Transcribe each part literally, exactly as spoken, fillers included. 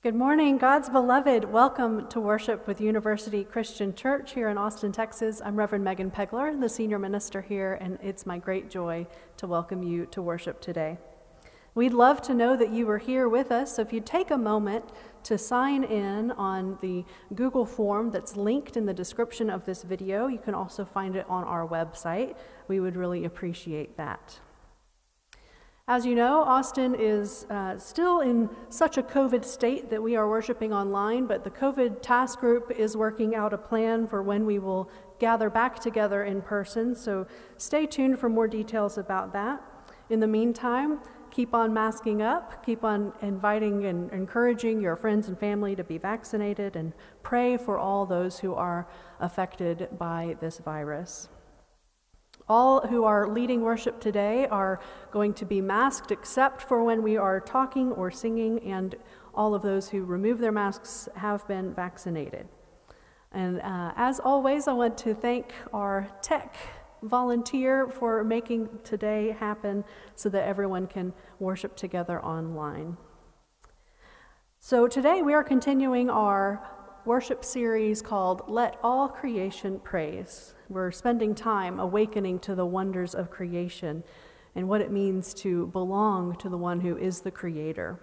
Good morning, God's beloved. Welcome to worship with University Christian Church here in Austin, Texas. I'm Reverend Megan Pegler, the senior minister here, and it's my great joy to welcome you to worship today. We'd love to know that you were here with us, so if you take a moment to sign in on the Google form that's linked in the description of this video, you can also find it on our website. We would really appreciate that. As you know, Austin is uh, still in such a COVID state that we are worshiping online, but the COVID task group is working out a plan for when we will gather back together in person, so stay tuned for more details about that. In the meantime, keep on masking up, keep on inviting and encouraging your friends and family to be vaccinated, and pray for all those who are affected by this virus. All who are leading worship today are going to be masked except for when we are talking or singing, and all of those who remove their masks have been vaccinated. And uh, as always, I want to thank our tech volunteer for making today happen so that everyone can worship together online. So today we are continuing our worship series called Let All Creation Praise. We're spending time awakening to the wonders of creation and what it means to belong to the one who is the creator.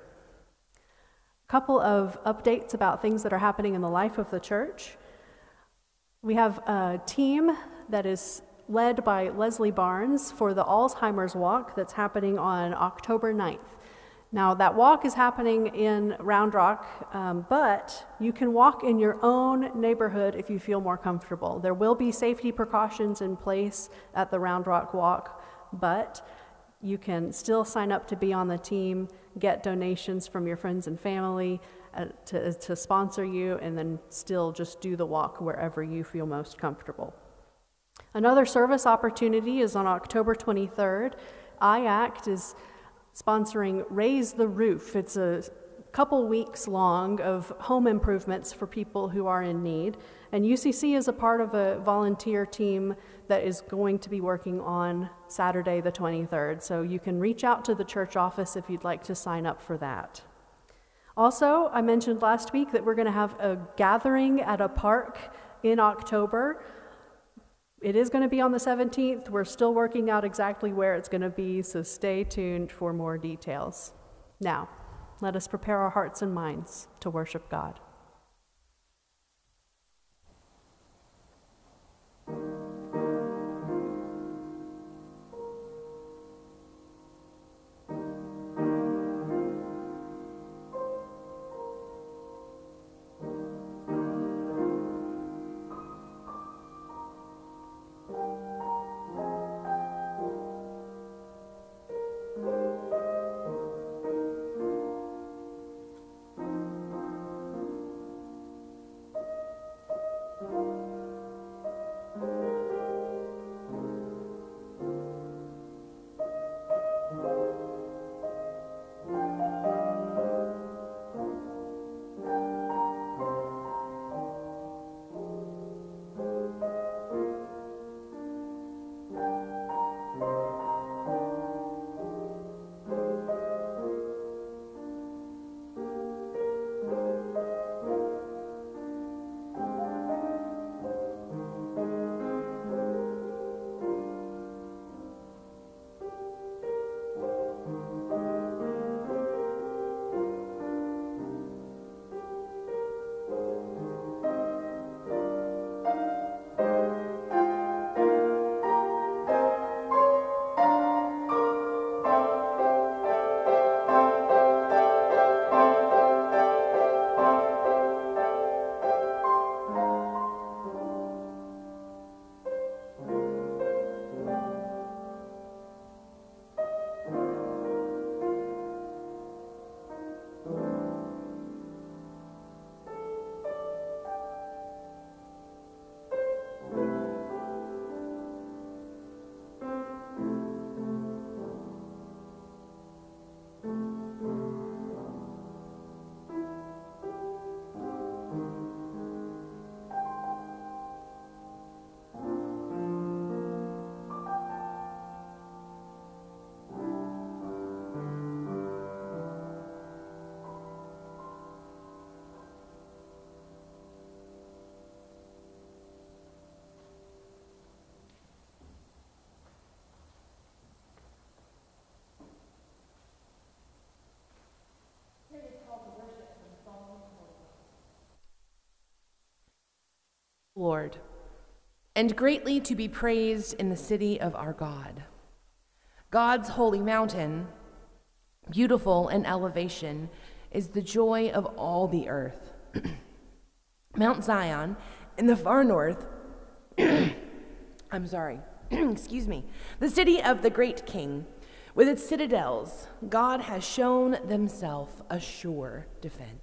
A couple of updates about things that are happening in the life of the church. We have a team that is led by Leslie Barnes for the Alzheimer's Walk that's happening on October ninth. Now, that walk is happening in Round Rock, um, but you can walk in your own neighborhood if you feel more comfortable. There will be safety precautions in place at the Round Rock Walk, but you can still sign up to be on the team, get donations from your friends and family uh, to, to sponsor you, and then still just do the walk wherever you feel most comfortable. Another service opportunity is on October twenty-third. I ACT is sponsoring Raise the Roof. It's a couple weeks long of home improvements for people who are in need. And U C C is a part of a volunteer team that is going to be working on Saturday the twenty-third. So you can reach out to the church office if you'd like to sign up for that. Also, I mentioned last week that we're going to have a gathering at a park in October. It is going to be on the seventeenth. We're still working out exactly where it's going to be, so stay tuned for more details. Now, let us prepare our hearts and minds to worship God. Lord, and greatly to be praised in the city of our God. God's holy mountain, beautiful in elevation, is the joy of all the earth. Mount Zion, in the far north, I'm sorry, excuse me, the city of the great king, with its citadels, God has shown himself a sure defense.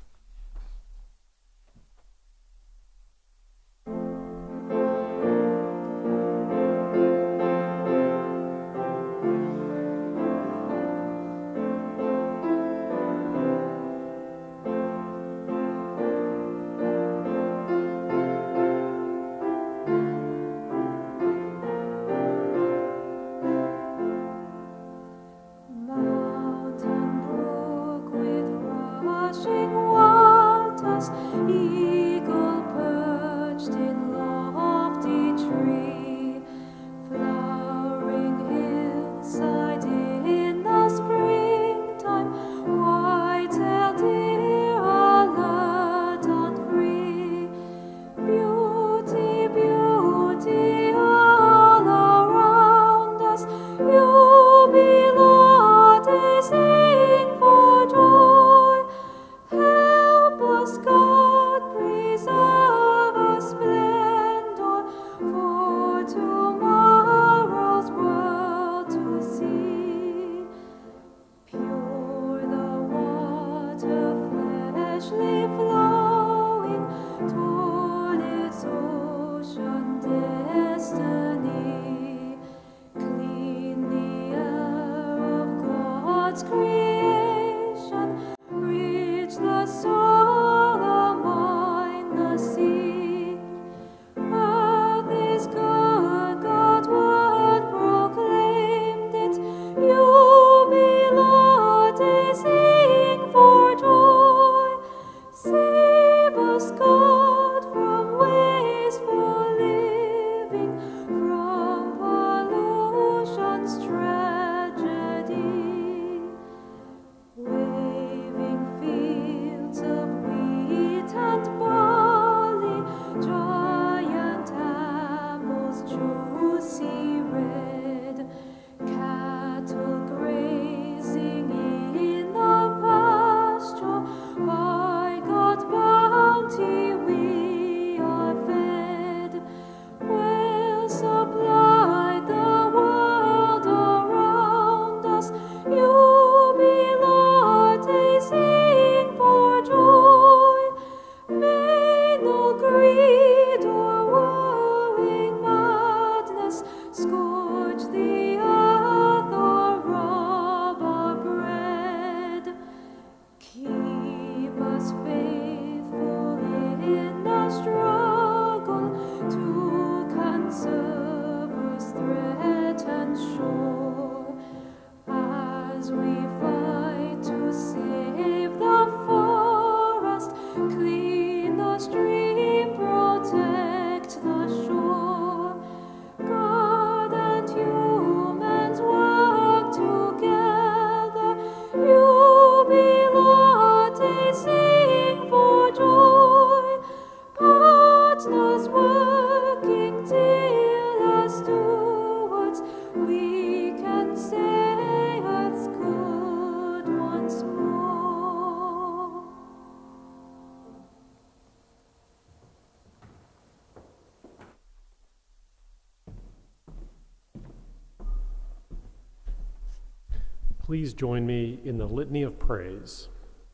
Please join me in the litany of praise.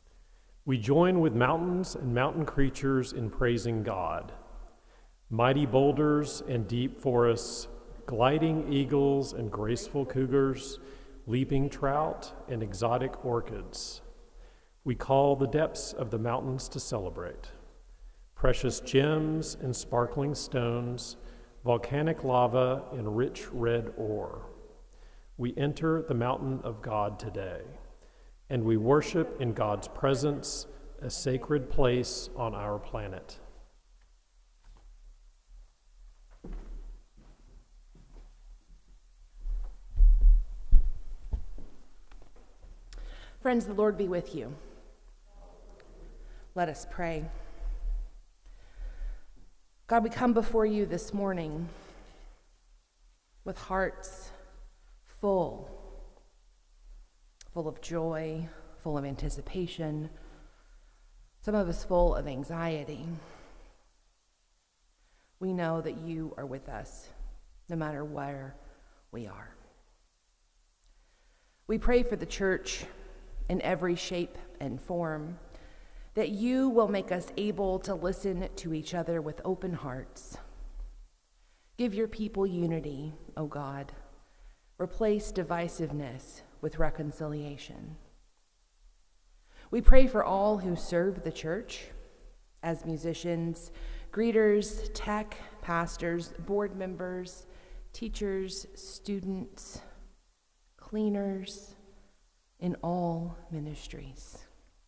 We join with mountains and mountain creatures in praising God. Mighty boulders and deep forests, gliding eagles and graceful cougars, leaping trout and exotic orchids. We call the depths of the mountains to celebrate. Precious gems and sparkling stones, volcanic lava and rich red ore. We enter the mountain of God today, and we worship in God's presence, a sacred place on our planet. Friends, the Lord be with you. Let us pray. God, we come before you this morning with hearts full, full of joy, full of anticipation, some of us full of anxiety. We know that you are with us, no matter where we are. We pray for the church in every shape and form, that you will make us able to listen to each other with open hearts. Give your people unity, O God. Replace divisiveness with reconciliation. We pray for all who serve the church as musicians, greeters, tech, pastors, board members, teachers, students, cleaners, in all ministries.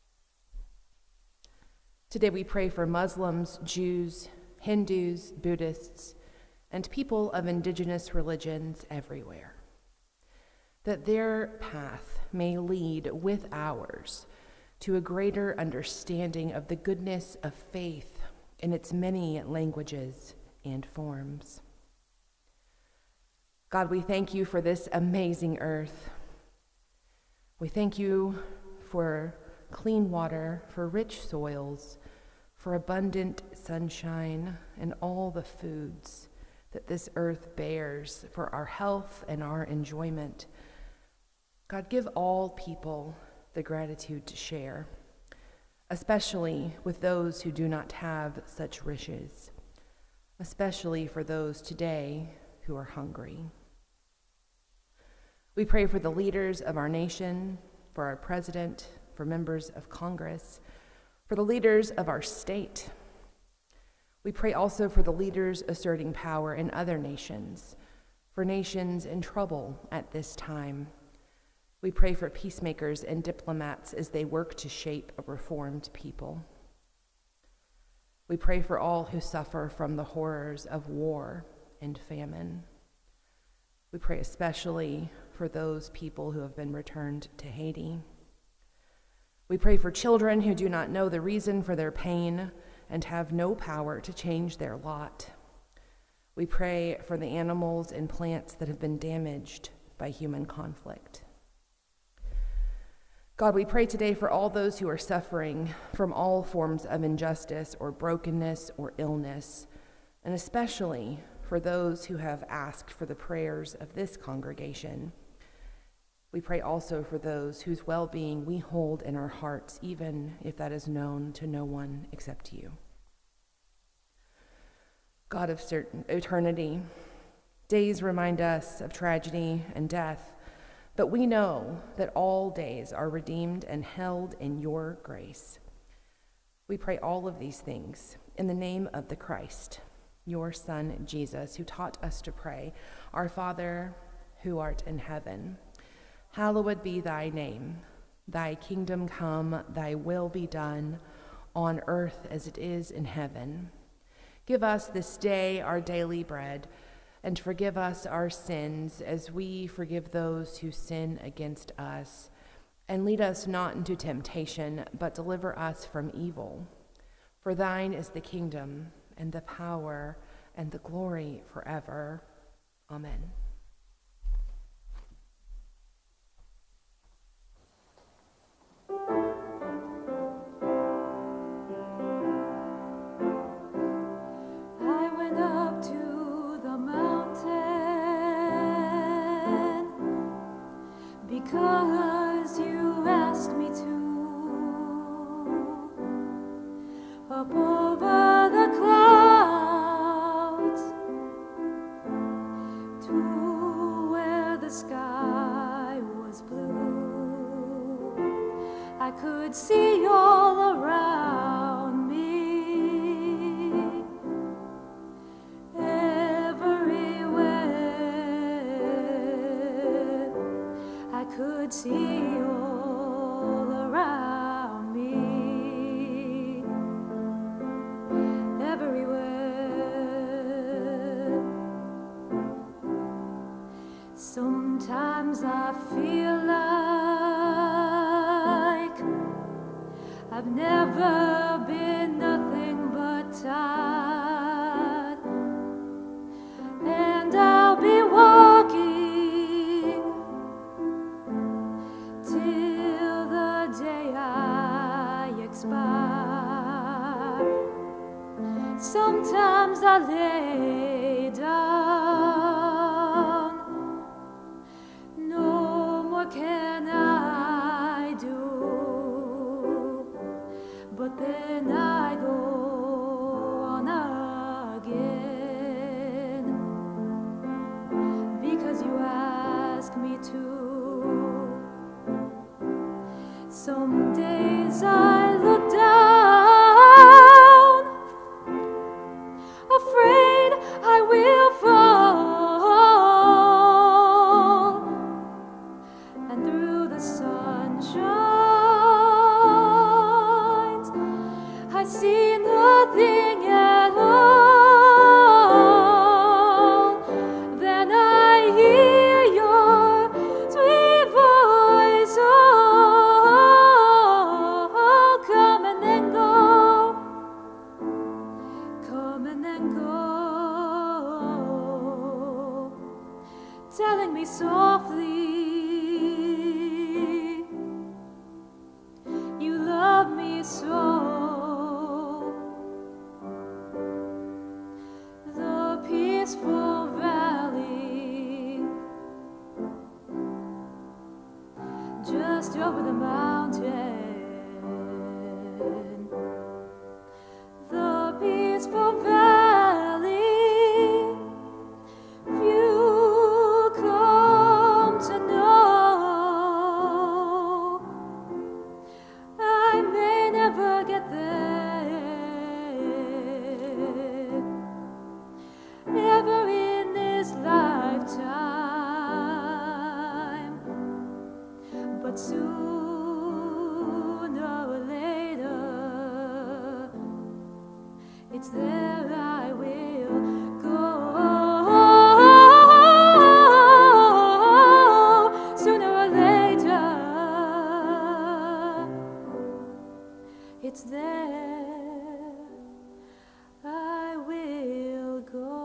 Today we pray for Muslims, Jews, Hindus, Buddhists, and people of indigenous religions everywhere, that their path may lead with ours to a greater understanding of the goodness of faith in its many languages and forms. God, we thank you for this amazing earth. We thank you for clean water, for rich soils, for abundant sunshine, and all the foods that this earth bears for our health and our enjoyment. God, give all people the gratitude to share, especially with those who do not have such riches, especially for those today who are hungry. We pray for the leaders of our nation, for our president, for members of Congress, for the leaders of our state. We pray also for the leaders asserting power in other nations, for nations in trouble at this time. We pray for peacemakers and diplomats as they work to shape a reformed people. We pray for all who suffer from the horrors of war and famine. We pray especially for those people who have been returned to Haiti. We pray for children who do not know the reason for their pain and have no power to change their lot. We pray for the animals and plants that have been damaged by human conflict. God, we pray today for all those who are suffering from all forms of injustice or brokenness or illness, and especially for those who have asked for the prayers of this congregation. We pray also for those whose well-being we hold in our hearts, even if that is known to no one except you. God of certain eternity, days remind us of tragedy and death, but we know that all days are redeemed and held in your grace. We pray all of these things in the name of the Christ, your Son, Jesus, who taught us to pray, Our Father, who art in heaven, hallowed be thy name. Thy kingdom come, thy will be done, on earth as it is in heaven. Give us this day our daily bread, and forgive us our sins as we forgive those who sin against us. And lead us not into temptation, but deliver us from evil. For thine is the kingdom, and the power, and the glory forever. Amen. Because you asked me to, up over the clouds, to where the sky was blue. I could see all around me, everywhere. I could see all around me, everywhere. Sometimes I feel like I've never been nothing but tired. lay down, no more can I do, but then I go on again, because you ask me to. Some days I look down, afraid I will fall, and through the sun shines, I see nothing at all. Then I hear your sweet voice, oh, coming and go, coming and go, telling me softly, you love me so. The peaceful valley just over the mountain, the peaceful valley, few come to know. I may never get there, ever in this lifetime, but sooner or later, it's there I will go. Sooner or later, it's there I will go.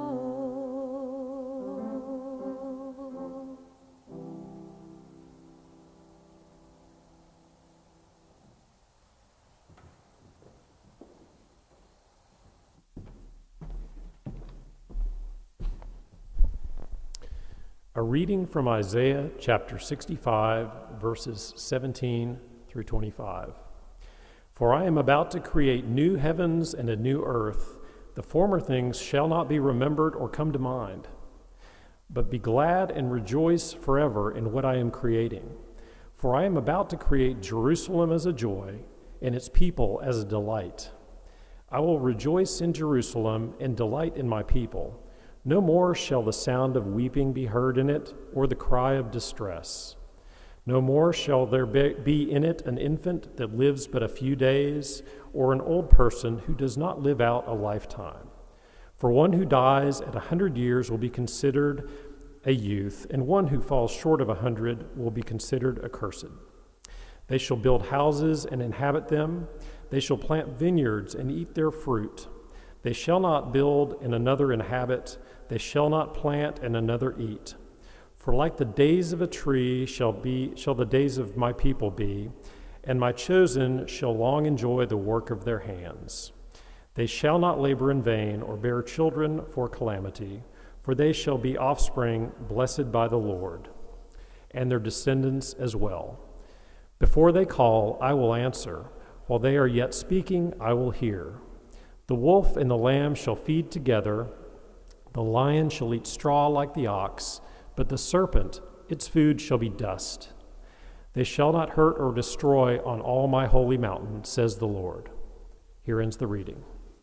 A reading from Isaiah chapter sixty-five, verses seventeen through twenty-five. For I am about to create new heavens and a new earth. The former things shall not be remembered or come to mind. But be glad and rejoice forever in what I am creating. For I am about to create Jerusalem as a joy, and its people as a delight. I will rejoice in Jerusalem and delight in my people. No more shall the sound of weeping be heard in it, or the cry of distress. No more shall there be in it an infant that lives but a few days, or an old person who does not live out a lifetime. For one who dies at a hundred years will be considered a youth, and one who falls short of a hundred will be considered accursed. They shall build houses and inhabit them. They shall plant vineyards and eat their fruit. They shall not build and another inhabit. They shall not plant and another eat. For like the days of a tree shall be, shall the days of my people be, and my chosen shall long enjoy the work of their hands. They shall not labor in vain or bear children for calamity, for they shall be offspring blessed by the Lord, and their descendants as well. Before they call, I will answer. While they are yet speaking, I will hear. The wolf and the lamb shall feed together. The lion shall eat straw like the ox, but the serpent, its food shall be dust. They shall not hurt or destroy on all my holy mountain, says the Lord. Here ends the reading.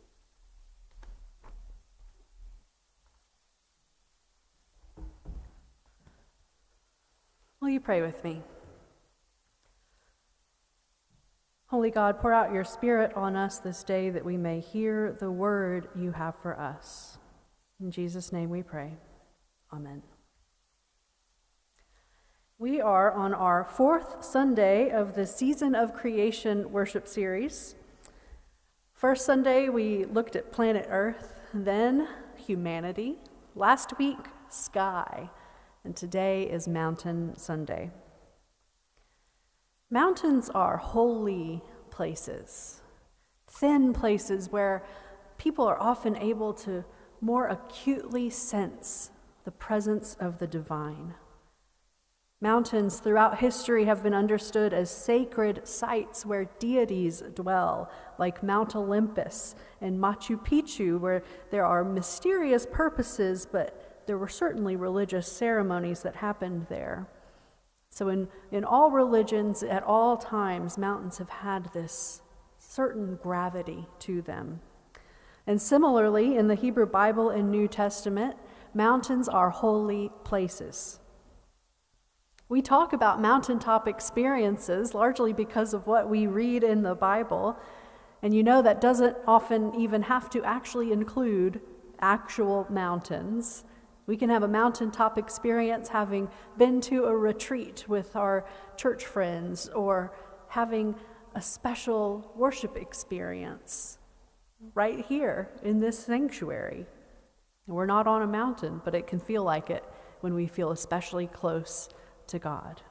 Will you pray with me? Holy God, pour out your Spirit on us this day that we may hear the word you have for us. In Jesus' name we pray. Amen. We are on our fourth Sunday of the Season of Creation worship series. First Sunday, we looked at planet Earth, then humanity. Last week, sky. And today is Mountain Sunday. Mountains are holy places, thin places where people are often able to more acutely sense the presence of the divine. Mountains throughout history have been understood as sacred sites where deities dwell, like Mount Olympus and Machu Picchu, where there are mysterious purposes, but there were certainly religious ceremonies that happened there. So in, in all religions, at all times, mountains have had this certain gravity to them. And similarly, in the Hebrew Bible and New Testament, mountains are holy places. We talk about mountaintop experiences largely because of what we read in the Bible, and you know that doesn't often even have to actually include actual mountains. We can have a mountaintop experience having been to a retreat with our church friends or having a special worship experience right here in this sanctuary. We're not on a mountain, but it can feel like it when we feel especially close to God.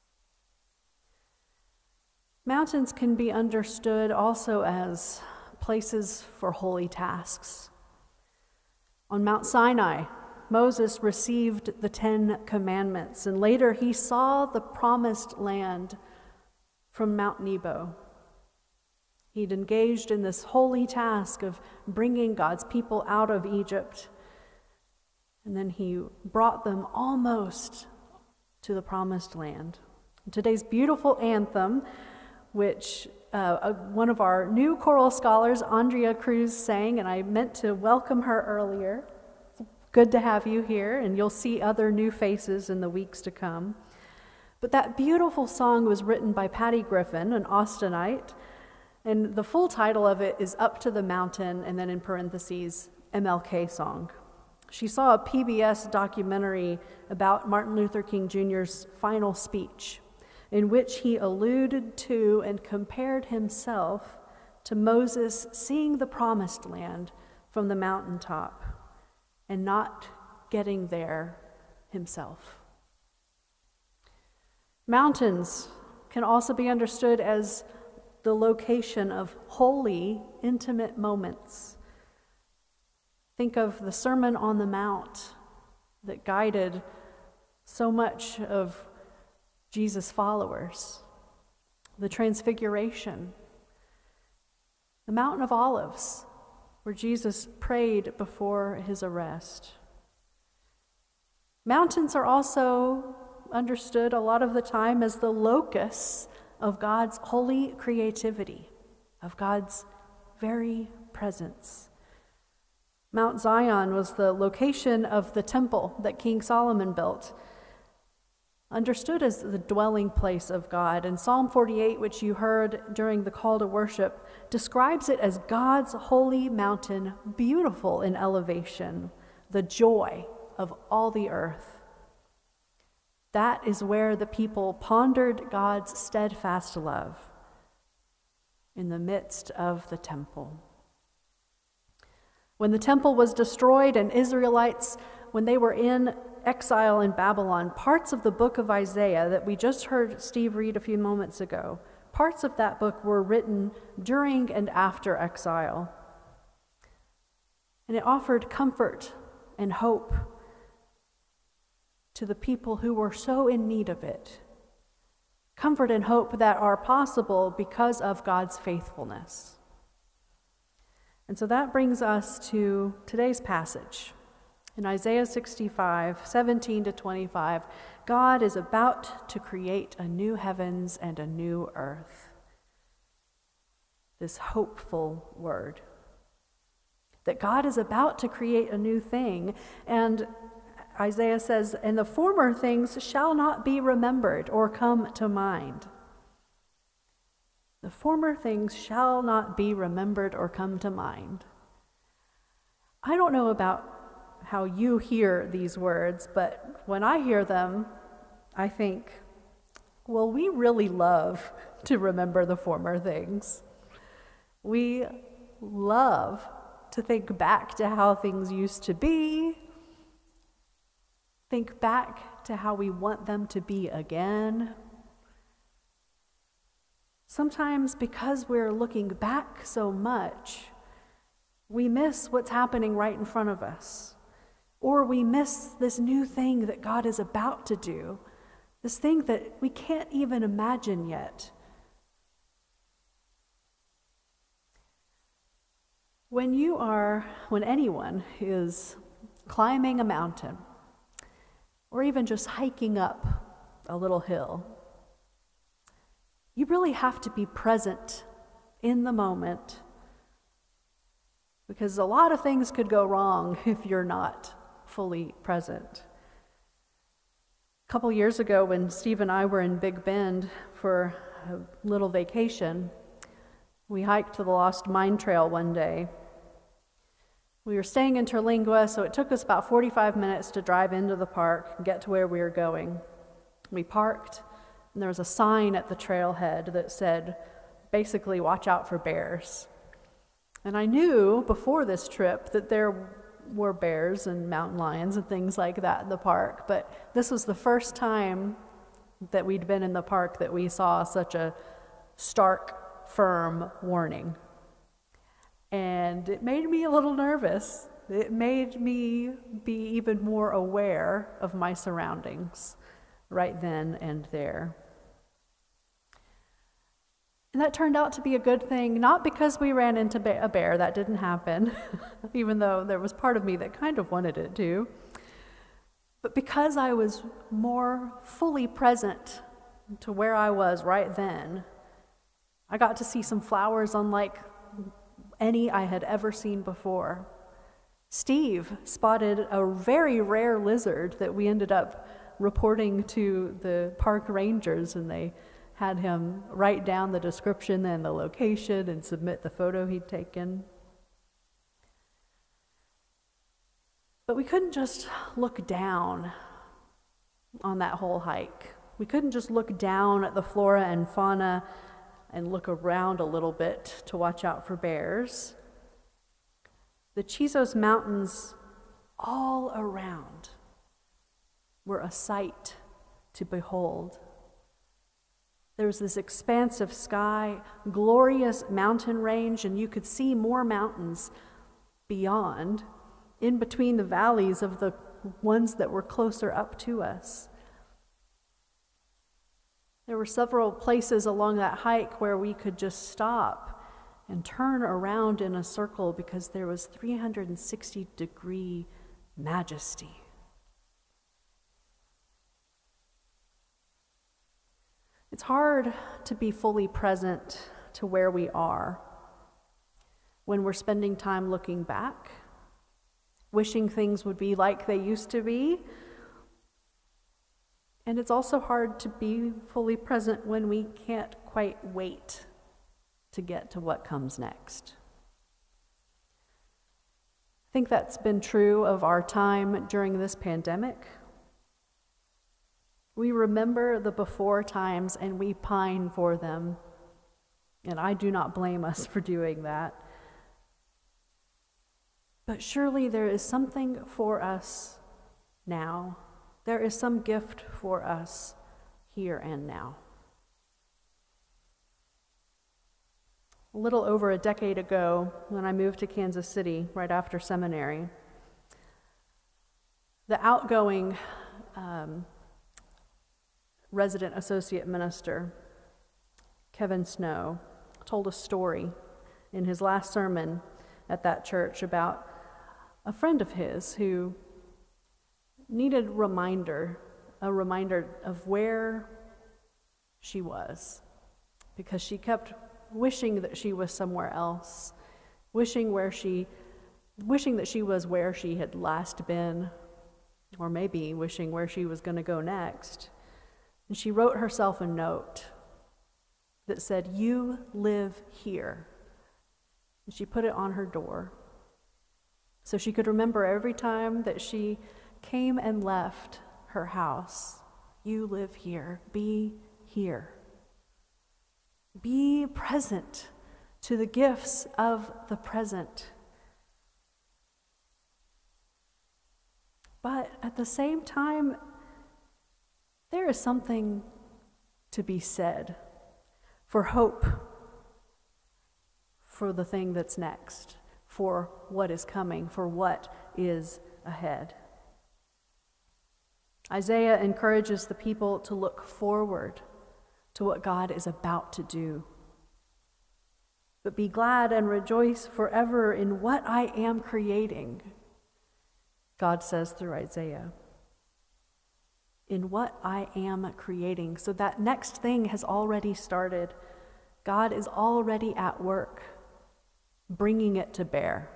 Mountains can be understood also as places for holy tasks. On Mount Sinai, Moses received the Ten Commandments, and later he saw the promised land from Mount Nebo. He'd engaged in this holy task of bringing God's people out of Egypt, and then he brought them almost to the promised land. Today's beautiful anthem, which uh, one of our new choral scholars, Andrea Cruz, sang, and I meant to welcome her earlier. Good to have you here, and you'll see other new faces in the weeks to come. But that beautiful song was written by Patty Griffin, an Austinite, and the full title of it is Up to the Mountain, and then in parentheses, M L K song. She saw a P B S documentary about Martin Luther King Junior's final speech, in which he alluded to and compared himself to Moses seeing the promised land from the mountaintop and not getting there himself. Mountains can also be understood as the location of holy, intimate moments. Think of the Sermon on the Mount that guided so much of Jesus' followers, the Transfiguration, the Mountain of Olives, where Jesus prayed before his arrest. Mountains are also understood a lot of the time as the locus of God's holy creativity, of God's very presence. Mount Zion was the location of the temple that King Solomon built, understood as the dwelling place of God. And Psalm forty-eight, which you heard during the call to worship, describes it as God's holy mountain, beautiful in elevation, the joy of all the earth. That is where the people pondered God's steadfast love, in the midst of the temple. When the temple was destroyed and Israelites, when they were in exile in Babylon, parts of the book of Isaiah that we just heard Steve read a few moments ago, parts of that book were written during and after exile. And it offered comfort and hope to the people who were so in need of it. Comfort and hope that are possible because of God's faithfulness. And so that brings us to today's passage. In Isaiah sixty-five, seventeen to twenty-five, God is about to create a new heavens and a new earth. This hopeful word. That God is about to create a new thing, and Isaiah says, and the former things shall not be remembered or come to mind. The former things shall not be remembered or come to mind. I don't know about how you hear these words, but when I hear them, I think, well, we really love to remember the former things. We love to think back to how things used to be, think back to how we want them to be again. Sometimes because we're looking back so much, We miss what's happening right in front of us. Or we miss this new thing that God is about to do, this thing that we can't even imagine yet. When you are, when anyone is climbing a mountain, or even just hiking up a little hill, you really have to be present in the moment, because a lot of things could go wrong if you're not fully present. A couple years ago, when Steve and I were in Big Bend for a little vacation, we hiked the Lost Mine Trail one day. We were staying in Terlingua, so it took us about forty-five minutes to drive into the park and get to where we were going. We parked, and there was a sign at the trailhead that said, basically, watch out for bears. And I knew before this trip that there were bears and mountain lions and things like that in the park, but this was the first time that we'd been in the park that we saw such a stark, firm warning. And it made me a little nervous. It made me be even more aware of my surroundings right then and there. And that turned out to be a good thing, not because we ran into a bear, that didn't happen, even though there was part of me that kind of wanted it to, but because I was more fully present to where I was right then. I got to see some flowers unlike any I had ever seen before. Steve spotted a very rare lizard that we ended up reporting to the park rangers, and they had him write down the description and the location and submit the photo he'd taken. But we couldn't just look down on that whole hike. We couldn't just look down at the flora and fauna and look around a little bit to watch out for bears. The Chisos Mountains all around were a sight to behold. There was this expansive sky, glorious mountain range, and you could see more mountains beyond, in between the valleys of the ones that were closer up to us. There were several places along that hike where we could just stop and turn around in a circle because there was three hundred sixty degree majesty. It's hard to be fully present to where we are when we're spending time looking back, wishing things would be like they used to be. And it's also hard to be fully present when we can't quite wait to get to what comes next. I think that's been true of our time during this pandemic. We remember the before times and we pine for them, and I do not blame us for doing that. But surely there is something for us now. There is some gift for us here and now. A little over a decade ago, when I moved to Kansas City right after seminary, the outgoing um, resident associate minister, Kevin Snow, told a story in his last sermon at that church about a friend of his who needed a reminder, a reminder of where she was, because she kept wishing that she was somewhere else, wishing where she, wishing that she was where she had last been, or maybe wishing where she was going to go next. And she wrote herself a note that said, "You live here." And she put it on her door so she could remember every time that she came and left her house. You live here. Be here. Be present to the gifts of the present. But at the same time, there is something to be said for hope for the thing that's next, for what is coming, for what is ahead. Isaiah encourages the people to look forward to what God is about to do. But be glad and rejoice forever in what I am creating, God says through Isaiah. In what I am creating. So that next thing has already started. God is already at work, bringing it to bear.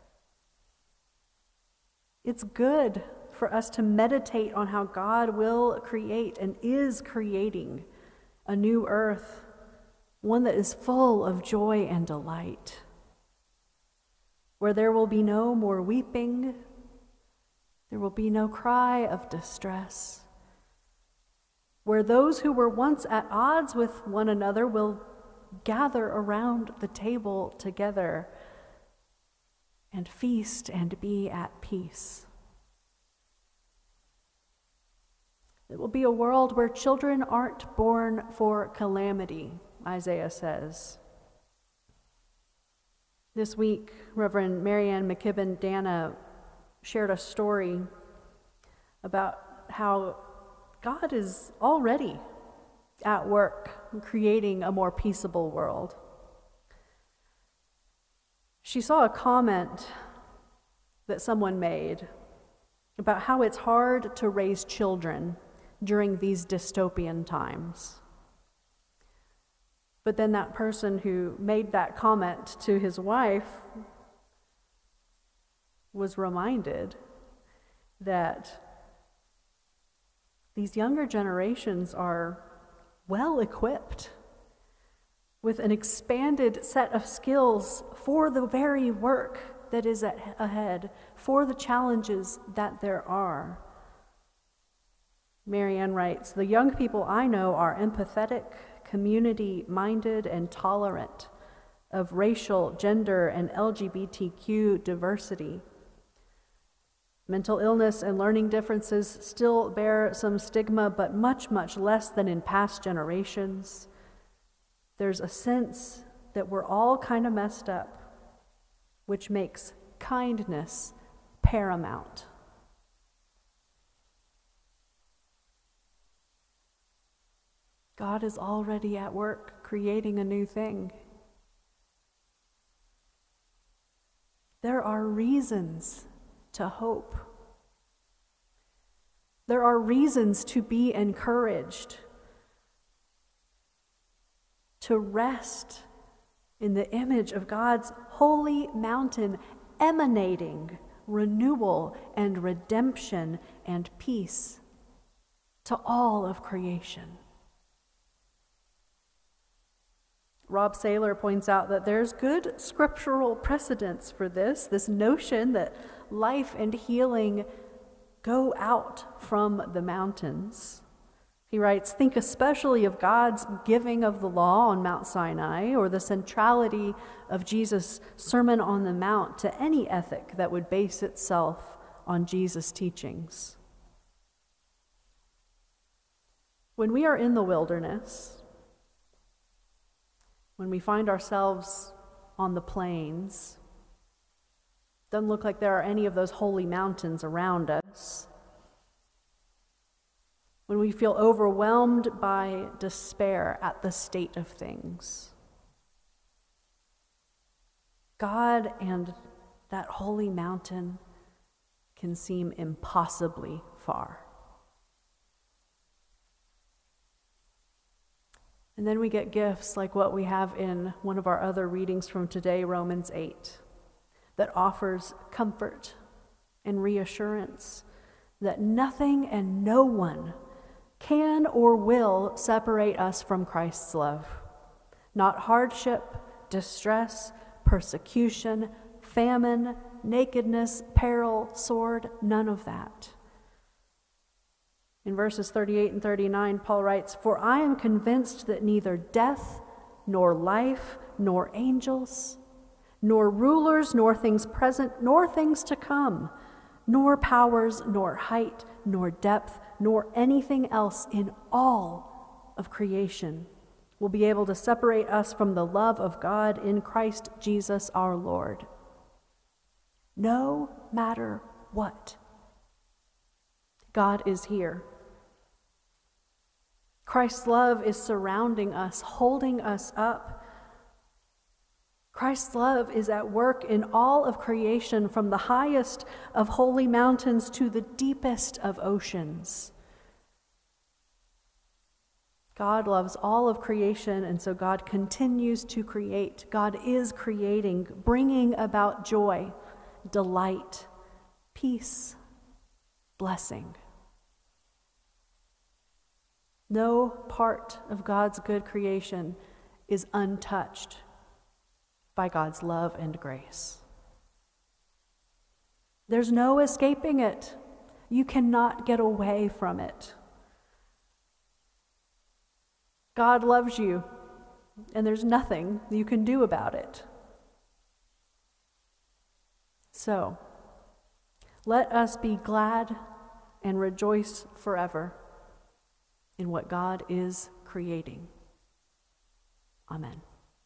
It's good for us to meditate on how God will create and is creating a new earth, one that is full of joy and delight, where there will be no more weeping, there will be no cry of distress, where those who were once at odds with one another will gather around the table together and feast and be at peace. It will be a world where children aren't born for calamity, Isaiah says. This week, Reverend Marianne McKibben Dana shared a story about how God is already at work creating a more peaceable world. She saw a comment that someone made about how it's hard to raise children during these dystopian times. But then that person who made that comment to his wife was reminded that these younger generations are well equipped with an expanded set of skills for the very work that is at, ahead, for the challenges that there are. Marianne writes, "The young people I know are empathetic, community-minded, and tolerant of racial, gender, and L G B T Q diversity. Mental illness and learning differences still bear some stigma, but much, much less than in past generations. There's a sense that we're all kind of messed up, which makes kindness paramount." God is already at work creating a new thing. There are reasons to hope. There are reasons to be encouraged, to rest in the image of God's holy mountain, emanating renewal and redemption and peace to all of creation. Rob Saylor points out that there's good scriptural precedence for this, this notion that life and healing go out from the mountains. He writes, "Think especially of God's giving of the law on Mount Sinai, or the centrality of Jesus' Sermon on the Mount to any ethic that would base itself on Jesus' teachings." When we are in the wilderness, when we find ourselves on the plains, doesn't look like there are any of those holy mountains around us. When we feel overwhelmed by despair at the state of things, God and that holy mountain can seem impossibly far. And then we get gifts like what we have in one of our other readings from today, Romans eight, that offers comfort and reassurance that nothing and no one can or will separate us from Christ's love. Not hardship, distress, persecution, famine, nakedness, peril, sword, none of that. In verses thirty-eight and thirty-nine, Paul writes, "For I am convinced that neither death, nor life, nor angels, nor rulers, nor things present, nor things to come, nor powers, nor height, nor depth, nor anything else in all of creation will be able to separate us from the love of God in Christ Jesus our Lord." no matter what. God is here. Christ's love is surrounding us, holding us up. Christ's love is at work in all of creation, from the highest of holy mountains to the deepest of oceans. God loves all of creation, and so God continues to create. God is creating, bringing about joy, delight, peace, blessing. No part of God's good creation is untouched by God's love and grace. There's no escaping it. You cannot get away from it. God loves you, and there's nothing you can do about it. So, let us be glad and rejoice forever in what God is creating. Amen.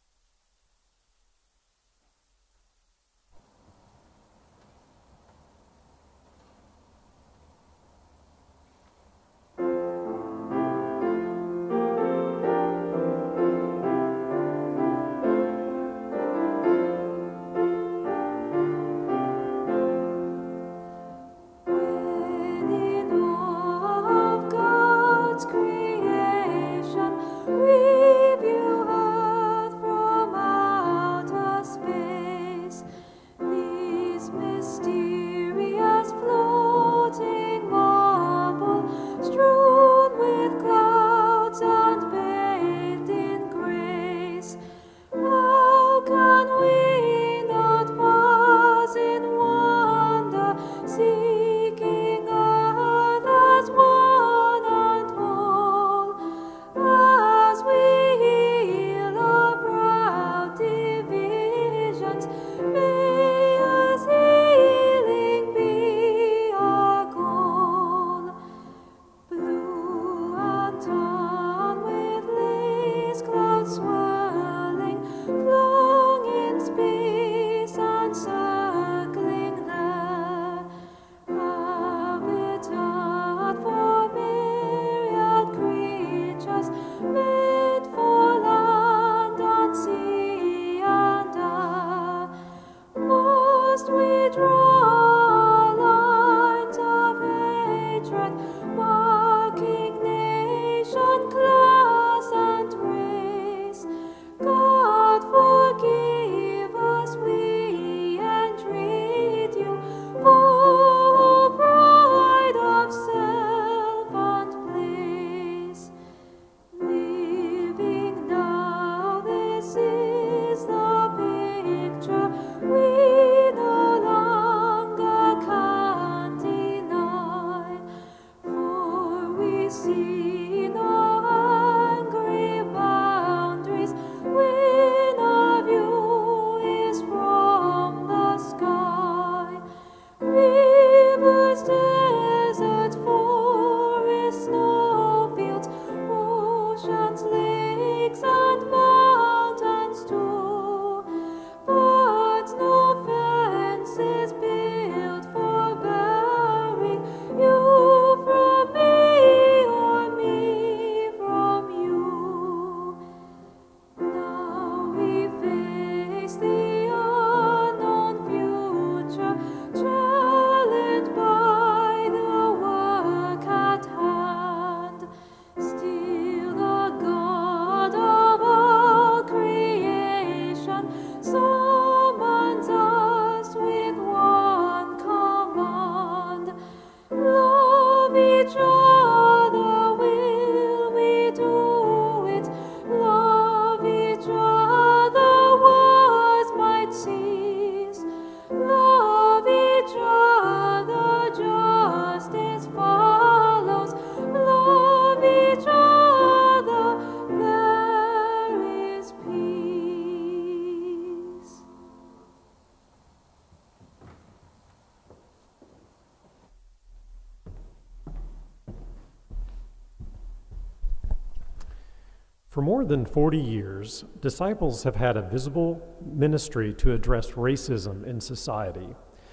For more than forty years, disciples have had a visible ministry to address racism in society.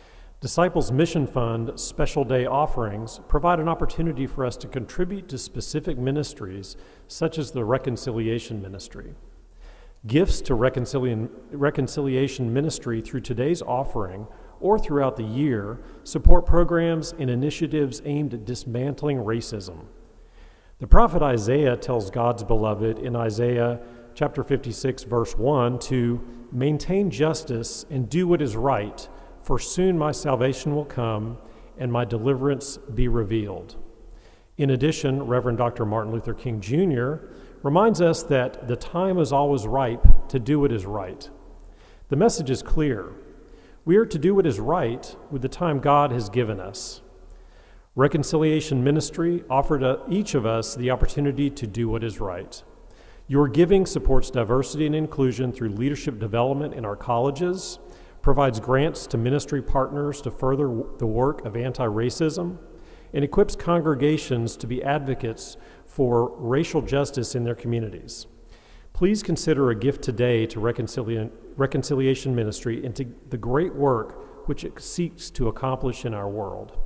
Disciples Mission Fund special day offerings provide an opportunity for us to contribute to specific ministries, such as the Reconciliation Ministry. Gifts to reconciliation, reconciliation ministry through today's offering or throughout the year support programs and initiatives aimed at dismantling racism. The prophet Isaiah tells God's beloved in Isaiah chapter fifty-six, verse one, to maintain justice and do what is right, for soon my salvation will come and my deliverance be revealed. In addition, Reverend Doctor Martin Luther King Junior reminds us that the time is always ripe to do what is right. The message is clear. We are to do what is right with the time God has given us. Reconciliation Ministry offered each of us the opportunity to do what is right. Your giving supports diversity and inclusion through leadership development in our colleges, provides grants to ministry partners to further the work of anti-racism, and equips congregations to be advocates for racial justice in their communities. Please consider a gift today to Reconcilia- Reconciliation Ministry and to the great work which it seeks to accomplish in our world.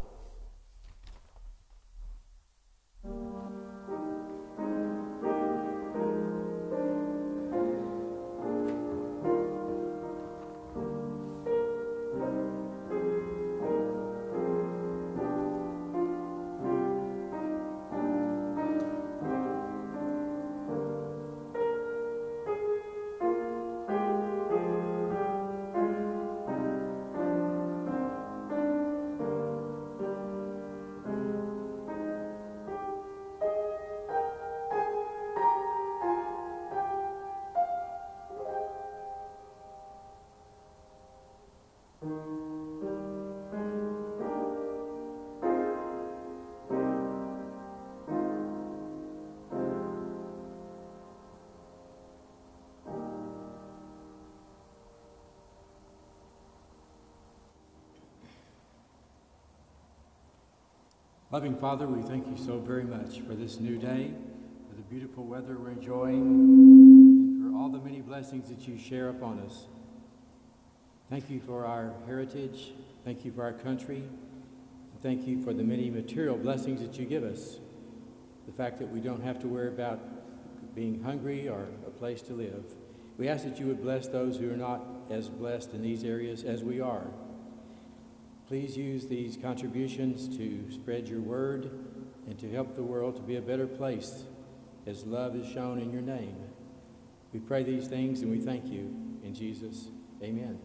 Loving Father, we thank you so very much for this new day, for the beautiful weather we're enjoying, and for all the many blessings that you share upon us. Thank you for our heritage. Thank you for our country. Thank you for the many material blessings that you give us. The fact that we don't have to worry about being hungry or a place to live. We ask that you would bless those who are not as blessed in these areas as we are. Please use these contributions to spread your word and to help the world to be a better place as love is shown in your name. We pray these things and we thank you. In Jesus, amen.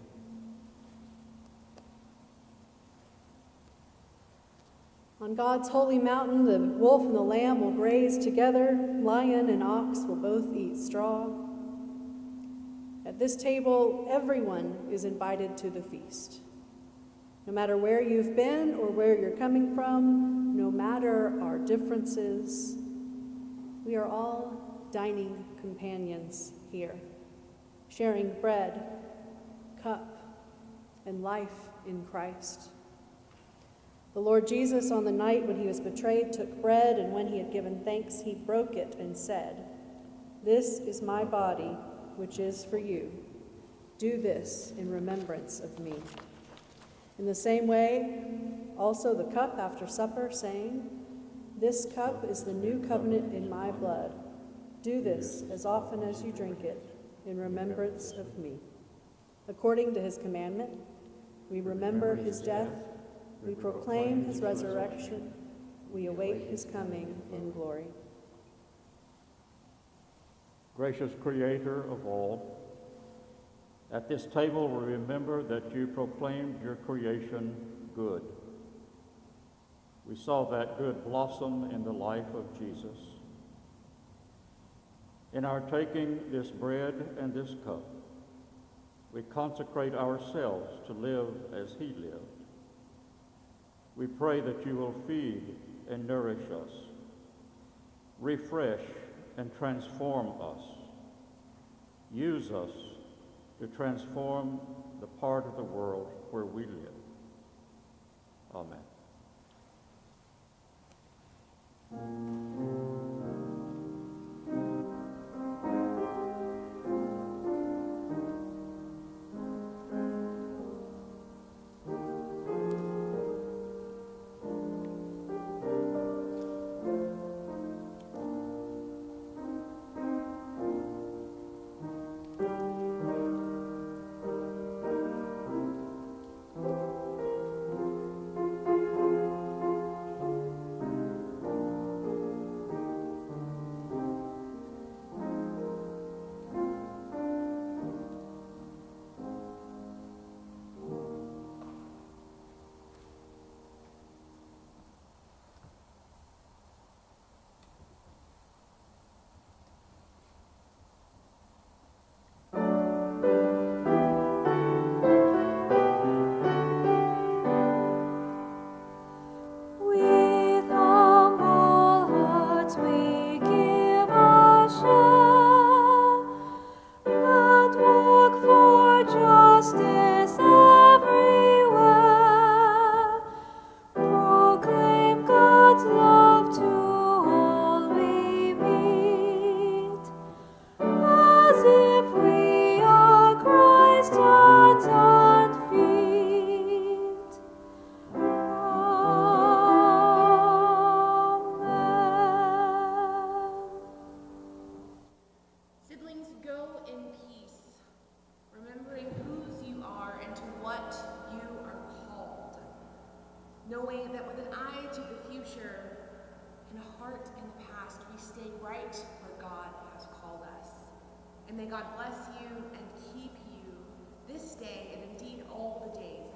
On God's holy mountain, the wolf and the lamb will graze together. Lion and ox will both eat straw. At this table, everyone is invited to the feast. No matter where you've been or where you're coming from, no matter our differences, we are all dining companions here, sharing bread, cup, and life in Christ. The Lord Jesus, on the night when he was betrayed, took bread, and when he had given thanks, he broke it and said, "This is my body, which is for you. Do this in remembrance of me." In the same way, also the cup after supper, saying, "This cup is the new covenant in my blood. Do this as often as you drink it in remembrance of me." According to his commandment, we remember his death, we proclaim his resurrection, we await his coming in glory. Gracious Creator of all, at this table we remember that you proclaimed your creation good. We saw that good blossom in the life of Jesus. In our taking this bread and this cup, we consecrate ourselves to live as he lived. We pray that you will feed and nourish us, refresh and transform us. Use us to transform the part of the world where we live. Amen. with an eye to the future and a heart in the past, we stay right where God has called us. And may God bless you and keep you this day and indeed all the days